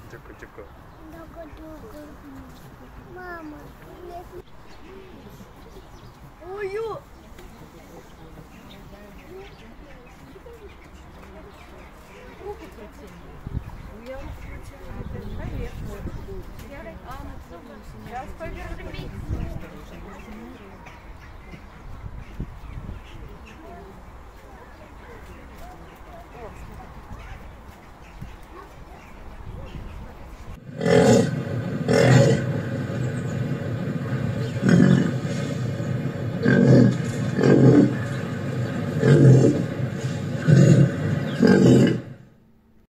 Чуку-чуку. Мама. Ой-ё! Руку протяни. Я руку протяну. Конечно. Сейчас повернись.